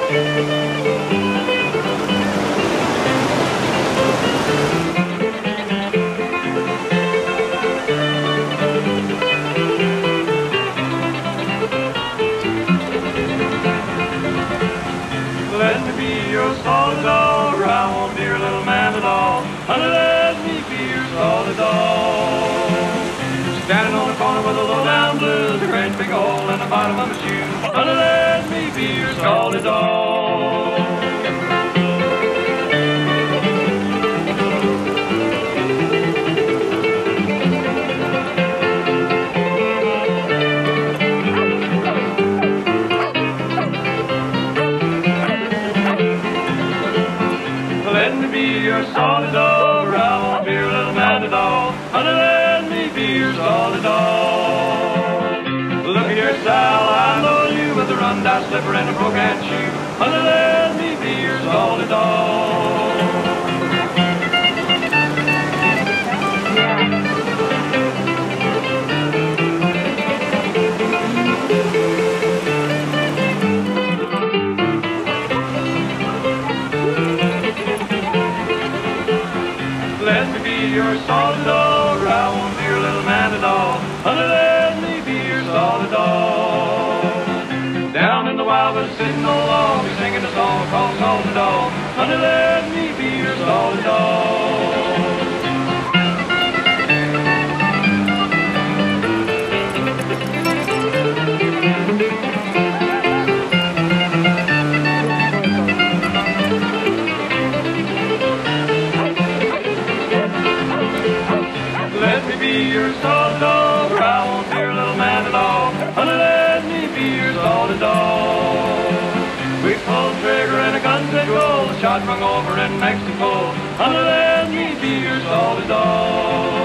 Let me be your solid dog, or I won't be your little man at all. Honey, let me be your solid dog. Standing on the corner with a low down blues, a great big hole in the bottom of my shoe. Honey, let me be your solid dog. Let me be your solid dog, or I won't be your little man at all. Honey, let me be your solid dog. Look at your style, I know you with a run-down slipper and a broke-hand shoe. Honey, let me be your solid dog. Let me be your solid dog, or I won't be your little man at all. Honey, let me be your solid dog. Down in the wild west sitting on a log, be singing a song called Solid Dog. Honey, let me be your solid dog. Let me be your solid dog, or I won't be your little man at all. Honey, let me be your solid dog. We pulled the trigger and a gun said go, the shot rung over in Mexico. Honey, let me be your solid dog.